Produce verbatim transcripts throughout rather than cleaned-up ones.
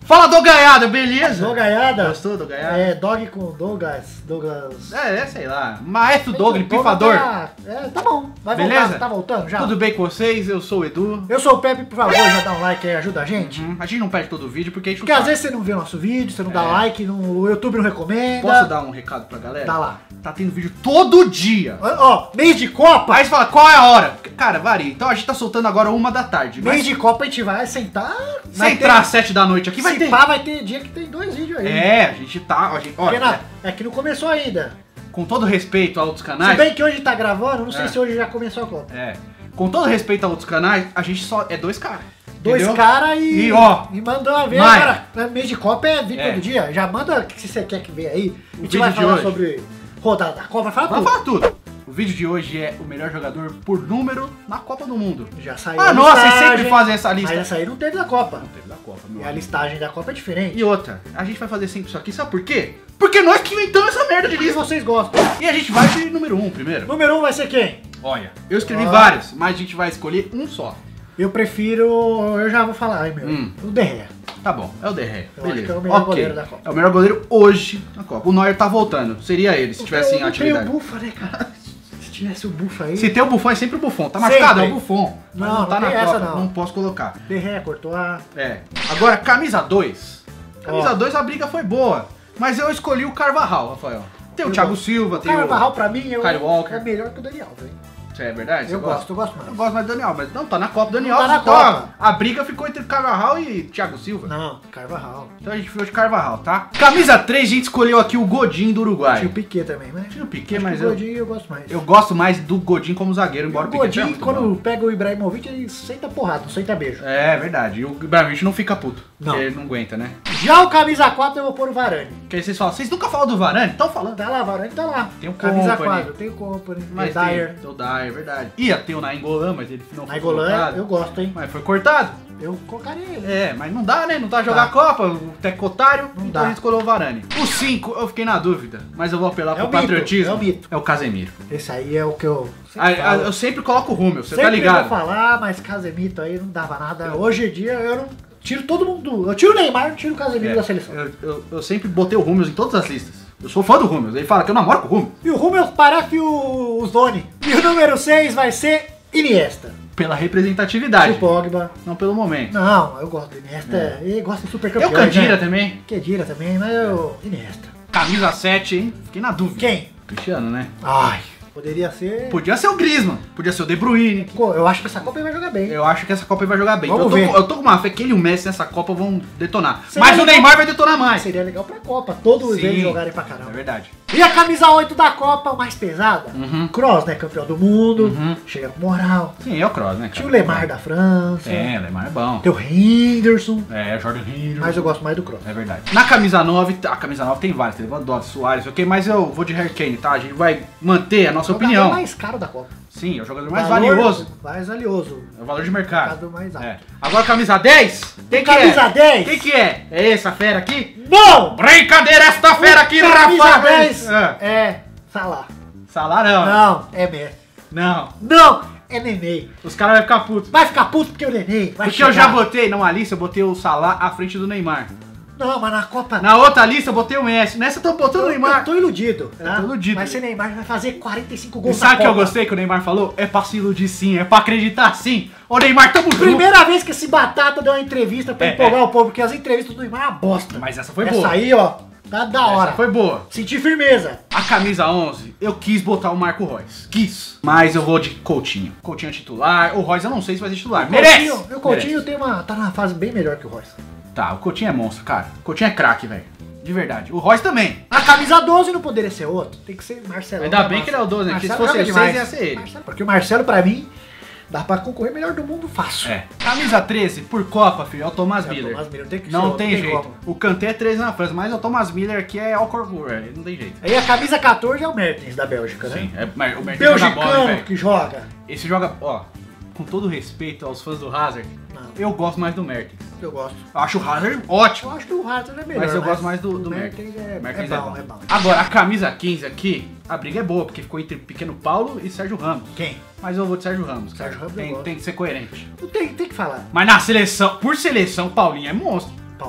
Fala, Dogaiada, beleza? Dogaiada? Gostou, Dogaiada? É, dog com Douglas, Douglas... É, é, sei lá. Maestro Douglas, pifador. Tá, é, tá bom. Vai Beleza? voltar, tá voltando já? Tudo bem com vocês? Eu sou o Edu. Eu sou o Pepe, por favor, já dá um like aí, ajuda a gente. Uhum. A gente não perde todo o vídeo porque a gente Porque não às sabe. vezes você não vê o nosso vídeo, você não dá É. like, não, o YouTube não recomenda. Posso dar um recado pra galera? Dá lá. Tá tendo vídeo todo dia. Ó, mês de Copa. Aí você fala, qual é a hora? Cara, varia. Então a gente tá soltando agora uma da tarde. Mês Mas de Copa a gente vai sentar. se vai entrar ter- às sete da noite aqui, vai se ter. pá, vai ter dia que tem dois vídeos aí. É, a gente tá... A gente, Porque olha, na- é que não começou ainda. com todo respeito a outros Se canais... bem que hoje tá gravando, não sei É. se hoje já começou a Copa. É. Com todo respeito a outros canais, a gente só é dois caras. Dois entendeu? caras e, E, ó, e mandou uma vez, vai. cara. Mês de Copa é vir É. todo dia. Já manda o que você quer que venha aí. A gente vídeo vai de falar hoje. sobre rodada da Copa, vai falar Vamos tudo. falar tudo. O vídeo de hoje é o melhor jogador por número na Copa do Mundo. Já saiu Ah, a nossa, vocês listagem, sempre fazem essa lista. Mas essa aí não teve da Copa. Não teve da Copa, meu E a amigo. listagem da Copa é diferente. E outra, a gente vai fazer sempre isso aqui, sabe por quê? Porque nós que inventamos essa merda de E lista. vocês gostam. E a gente vai de número um primeiro. Número um vai ser quem? Olha, eu escrevi Ó. vários, mas a gente vai escolher um só. Eu prefiro... Eu já vou falar, hein, meu. Hum. O Derré. Tá bom, é o Derré. Eu Beleza. acho que é o melhor Ok. goleiro da Copa. É o melhor goleiro hoje na Copa. O Neuer tá voltando. Seria ele, se tivesse em Eu não atividade. tenho o Bufa, né, cara? Se tivesse o Bufa aí... Se tem o Buffon, é sempre o Buffon. Tá Sempre. machucado? É o Buffon. Mas Não, tá não na tem Copa, essa, não. não posso colocar. Derré, Courtois... É. Agora, camisa dois. Camisa Ó. dois, a briga foi boa. Mas eu escolhi o Carvajal, Rafael. Tem o Eu Thiago gosto. Silva, O tem Carvajal, o... pra mim, eu, Kyle Walker. é melhor que o Daniel, velho. Isso é verdade? Você Eu gosta? gosto, eu gosto mais. Eu gosto mais do Daniel, mas não, tá na Copa. Daniel, tá na então, Copa. A briga ficou entre Carvajal e Thiago Silva. Não, Carvajal. Então a gente ficou de Carvajal, tá? Camisa três, a gente escolheu aqui o Godin do Uruguai. Tinha o Piquet também, né? Tinha o Piquet, Acho mas que o eu, Godinho eu gosto mais. eu gosto mais do Godin como zagueiro, embora o o Piquet seja Godinho, muito quando bom. pega o Ibrahimovic, ele senta porrada, não senta beijo. É verdade. E o Ibrahimovic não fica puto. Não. Porque ele não aguenta, né? Já o camisa quatro eu vou pôr o Varane. Porque aí vocês falam, vocês nunca falam do Varane? Estão falando. Tá lá, Varane tá lá. Tem o camisa Company. quatro, tem o Company, Mas tem o Dyer. tem, tem o Dyer, verdade. Ia ter o Nainggolan, mas ele não foi Nainggolan, colocado. eu gosto, hein? Mas foi cortado. Eu colocaria ele. É, mas não dá, né? Não tá a jogar Dá. Copa, o tecotário, Não então dá. a gente escolheu o Varane. O cinco, eu fiquei na dúvida, mas eu vou apelar É pro o mito, patriotismo. é o mito. É o Casemiro. Esse aí é o que eu Ah, sempre ah, falo. eu sempre coloco o Rúmel, você Sempre tá ligado? vou falar, mas Casemiro aí não dava nada. Hoje em dia eu não tiro todo mundo. Eu tiro o Neymar, não tiro o Casemiro É, da seleção. eu, eu- eu sempre botei o Rúmel em todas as listas. Eu sou fã do Rúmel, ele fala que eu namoro com o Rúmel. E o Rúmel parece o, o Zone. E o número seis vai ser Iniesta. Pela E representatividade, o Pogba. não pelo momento. Não, eu gosto do Iniesta. É. Ele gosta de super Eu campeão. Candira né? também. Kedira também, mas eu... Iniesta. Camisa sete, hein? Fiquei na dúvida. Quem? Cristiano, né? Ai, poderia ser... Podia ser o Griezmann, podia ser o De Bruyne. Pô, eu acho que essa Copa ele vai jogar bem. Eu acho que essa Copa ele vai jogar bem. Vamos Então eu, tô, ver. com- eu tô com uma fé que ele e o Messi nessa Copa vão detonar. Seria Mas o legal. Neymar vai detonar mais. Seria legal pra Copa, todos Sim. eles jogarem pra É caramba. verdade. E a camisa oito da Copa, mais pesada? Uhum. Kroos, né? Campeão do mundo. Uhum. Chega com moral. Sim, é o Kroos, né, cara? Tinha o Lemar da França. É, o Lemar é bom. Tem o Henderson. É, Jordan Henderson. Mas eu gosto mais do Kroos. É verdade. Na camisa nove, a camisa nove tem vários, tem Lewandowski, Soares, ok? Mas eu vou de Harry Kane, tá? A gente vai manter a nossa É o opinião. jogador mais caro da Copa. Sim, é o jogador mais Valor- valioso. Mais valioso. É o valor de mercado. Mercado mais alto. É. Agora camisa dez? Quem que Camisa é? dez. Quem que é? É essa fera aqui? Não! Brincadeira esta fera aqui, Camisa Rafa! dez Ah. é Salah. Salário não. Não, é Messi. Não. Não, é Nenê. Os caras vão ficar putos. Vai ficar puto porque o Nenê vai Porque eu já chegar. botei, numa lista, eu botei o Salah à frente do Neymar. Não, mas na Copa... Na outra lista, eu botei o Messi. Nessa eu tô botando o eu, Neymar. eu tô iludido. Eu Tá? tô iludido. Mas se Neymar vai fazer quarenta e cinco E gols sabe na o que eu Copa. gostei que o Neymar falou? É pra se iludir sim, é pra acreditar sim. Ô Neymar, tamo junto. Primeira vez que esse Batata deu uma entrevista pra É, empolgar é. o povo, porque as entrevistas do Neymar é uma bosta. Mas essa foi essa boa. aí, ó, tá da hora. Essa foi boa. Senti firmeza. A camisa onze, eu quis botar o Marco Reus. Quis. Mas eu vou de Coutinho. Coutinho é titular. O Reus eu não sei se vai ser titular. Merece! Coutinho, o Coutinho Merece. tem uma, tá numa fase bem melhor que o Royce. Tá, o Coutinho é monstro, cara. O Coutinho é craque, velho. De verdade. O Reus também. A camisa doze não poderia ser outro. Tem que ser Marcelo. Ainda bem que ele é o doze, né? Porque se fosse o seis, ia ser ele. Marcelo, porque o Marcelo, pra mim, dá pra concorrer melhor do mundo fácil. É. Camisa treze, por Copa, filho, é o Thomas É o Miller. Thomas Miller, tem que ser Não outro, tem, não tem jeito. como. O Kanté é treze na França, mas o Thomas Miller aqui é Alcorcor, velho. Não tem jeito. Aí a camisa quatorze é o Mertens da Bélgica, né? Sim, é, mas o Mertens joga bola, Belgicano velho. que joga. Esse joga, ó, com todo respeito aos fãs do Hazard, Não, eu gosto mais do Mertens. eu gosto. Eu acho o Hazard ótimo. Eu acho que o Hazard é melhor. Mas eu gosto mais do, o do Mertens. Mertens. É, Mertens é, bom, é bom. Agora, a camisa quinze aqui, a briga é boa, porque ficou entre Pequeno Paulo e Sérgio Ramos. Quem? Mas eu vou de Sérgio Ramos, cara. Sérgio Ramos eu tem, gosto. tem que ser coerente. Não tem, tem que falar. Mas na seleção, por seleção, Paulinho é monstro. Paulinho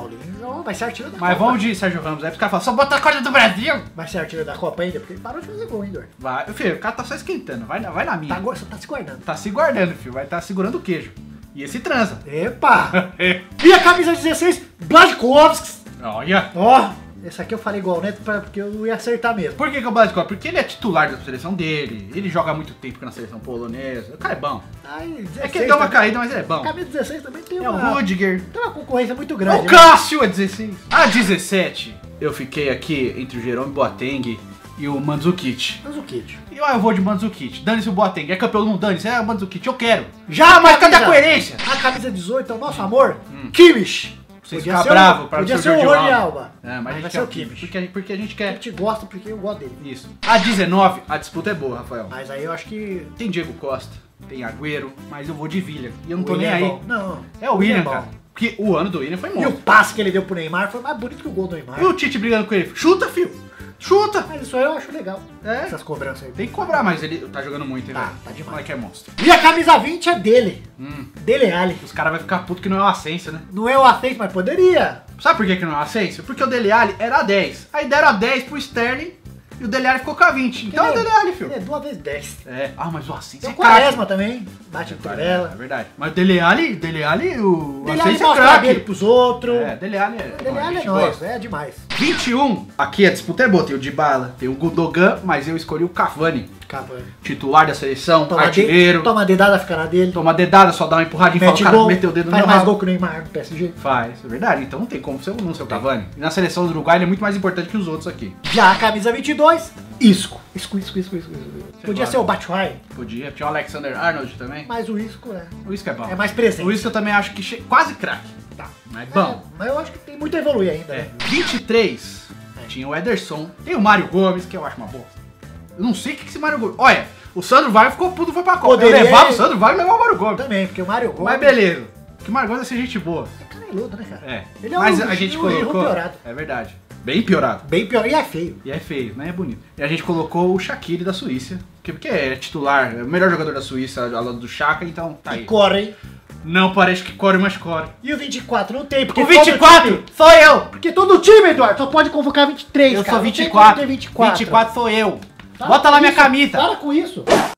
Não, vai ser artilheiro da Mas Copa. vamos de Sérgio Ramos. Aí os caras falam, só bota a corda do Brasil. Vai ser artilheiro da Copa ainda, porque ele parou de fazer gol, hein, Dor? Vai, filho, o cara tá só esquentando. Vai na, vai na minha. Tá, go- tá se guardando. Tá se guardando, filho. Vai estar tá segurando o queijo. E esse transa. Epa! E a camisa dezesseis, Blazkowicz. Olha. Ó, esse aqui eu falei igual o Neto pra- porque eu ia acertar mesmo. Por que que é o Blazkowicz? Porque ele é titular da seleção dele. Ele joga há muito tempo na seleção polonesa. O cara é bom. Ai, dezesseis É que ele deu uma também- caída, mas ele é bom. A camisa dezesseis também tem É o uma, Rudiger. tem uma concorrência muito É grande. o né? Cássio é dezesseis. A dezessete, eu fiquei aqui entre o Jerome Boateng e o Mandzukic. Mas o Kid. E ó, eu vou de Mandzukic. Dane-se o Boateng. É campeão, não dane-se. É o Mandzukic. Eu quero. Já Ah, mas cadê a camisa- coerência? A camisa dezoito é o nosso amor, Kimmich. Você Podia ficar ser o- bravo para podia ser ser o Jordi Jordi Alba. Alba. É, mas, Mas a vai gente ser quer o Kimmich. Porque, porque a gente A quer... gente gosta porque eu gosto dele. Isso. A dezenove, a disputa é boa, Rafael. Mas aí eu acho que... Tem Diego Costa, tem Agüero, mas eu vou de Willian. E eu não o tô nem Willian é aí. bom. Não. É o Willian, bom. cara. Porque o ano do Willian foi E o monstro. passe que ele deu pro Neymar foi mais bonito que o gol do Neymar. E o Tite brigando com ele. Chuta, filho. Chuta. Mas isso aí eu acho legal. É. Essas cobranças aí. Tem que cobrar, mas ele tá jogando muito, hein, Tá, velho? tá demais. O moleque é monstro. E a camisa vinte é dele. Hum. Dele Ali. Os caras vão ficar putos que não é o Asensio, né? Não é o Asensio, mas poderia. Sabe por que, que não é o Asensio? Porque o Dele Alli era a dez. Aí deram a dez pro Sterling e o Dele Alli ficou com a vinte. Então é o Ele Dele Alli, filho. Ele é duas vezes dez. É. Ah, mas o Asensio Tem é o craque. Quaresma também. Bate no É Trivela. verdade. Mas o Dele Alli, Dele Alli, o Dele Ali Asensio é mostra craque. dele pros outros. É, Dele Alli é... Dele Ali é gente nóis, gosta. é demais. vinte e um. Aqui a disputa é boa. Tem o Dybala, tem o Gundogan, mas eu escolhi o Cavani. Cavani. Titular da seleção, Toma, artilheiro. de, toma dedada, fica na dele. Toma dedada, só dá uma empurradinha e fala, o Mete cara gol. meteu o dedo no Faz meu mais rabo. gol que o Neymar no P S G. Faz, é verdade. Então não tem como ser um não ser o Cavani. E na seleção do Uruguai ele é muito mais importante que os outros aqui. Já a camisa vinte e dois, Isco. Isco, Isco, Isco, Isco. Isco. Podia gosta? ser o Batshuayi, Podia. Tinha o Alexander Arnold também. mas o Isco é, O Isco é bom. é mais presente. O Isco eu também acho que che... quase craque. Tá. Mas bom. É, mas eu acho que tem muito a evoluir ainda. É. Né? vinte e três. É. Tinha o Ederson. Tem o Mário Gomes, que eu acho uma boa. Eu não sei o que que esse Mário Gomes... Olha, o Sandro Vai ficou puto, foi pra Copa. Poderia- Eu levava o Sandro Vai e levava o Mário Gomes. Também, porque o Mário Gomes... Mas beleza. Que o Mário Gomes é ser gente boa. É caneludo, né, cara? É. Ele é Mas um- a gente um erro colocou... piorado. É verdade. Bem piorado. Bem pior. E é feio. E é feio, né? É bonito. E a gente colocou o Shaqiri da Suíça. Porque, porque é titular, é o melhor jogador da Suíça ao lado do Chaka, então tá E aí. core, hein? Não parece que core, mas core. E o vinte e quatro não tem, porque O todo vinte e quatro time- sou eu! Porque todo time, Eduardo, só pode convocar vinte e três, Eu cara. sou Não tem vinte e quatro. como ter vinte e quatro. vinte e quatro sou eu. Para Bota com lá minha isso, camisa. Para com isso.